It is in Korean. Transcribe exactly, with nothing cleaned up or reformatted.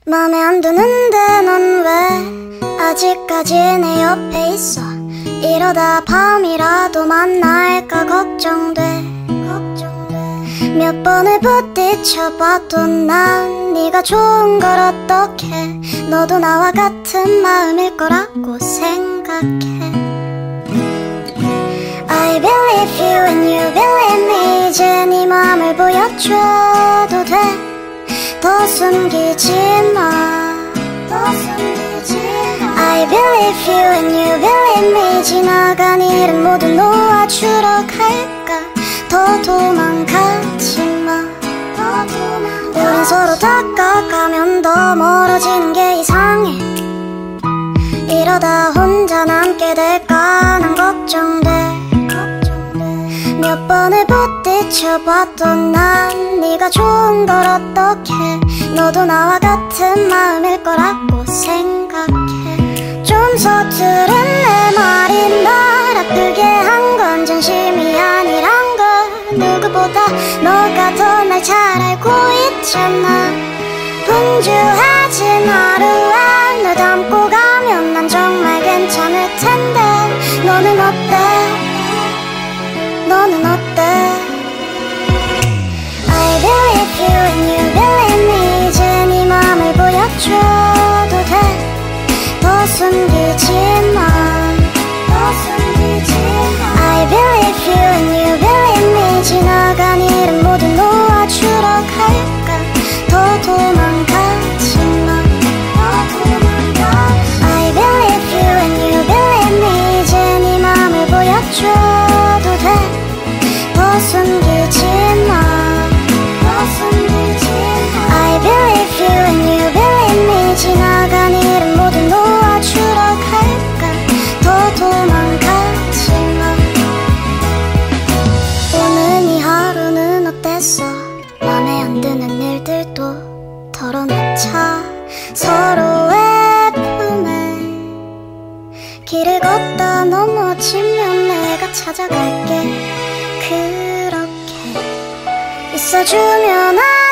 맘에 안 드는데 넌 왜 아직까지 내 옆에 있어. 이러다 밤이라도 만날까 걱정돼, 걱정돼. 몇 번을 부딪혀봐도 난 네가 좋은 걸 어떡해. 너도 나와 같은 마음일 거라고 생각해. I believe you and you believe me. 이제 네 맘을 보여줘도 돼. 더 숨기지 마, 더 숨기지 마. I believe you and you believe me. 지나간 일은 모두 놓아주러 갈까. 더 도망가지 마, 더 도망가지 마. 우린 서로 다가가면 더 멀어지는 게 이상해. 이러다 혼자 남게 될까 난 걱정돼. 몇 번을 부딪혀봐도 난 네가 좋은 걸 어떡해. 너도 나와 같은 마음일 거라고 생각해. 좀 서투른 내 말이 널 아프게 한 건 진심이 아니란 걸 누구보다 너가 더 날 잘 알고 있잖아. 분주해진 하루에 널 담고 가면 난 정말 괜찮을 텐데. 너는 어때? 너는 어때? I believe you and you believe me. 이제 네 맘을 보여줘도 돼. 더 숨기지 마, 더 숨기지 마. I believe you and you believe me. 지나간 일은 모두 놓아주러 갈까. 더 도망가지 마, 더 도망가지 마. I believe you and you believe me. 이제 네 맘을 보여줘도 돼. 더 숨기지 마, 더 숨기지 마. I believe you and you believe me. 지나간 일은 모두 놓아주러 갈까. 더 도망가지 마. 오늘 이 하루는 어땠어? 맘에 안 드는 일들도 털어놓자. 서로의 품에 길을 걷다 넘어지면 내가 찾아갈게. 그렇게 있어주면 안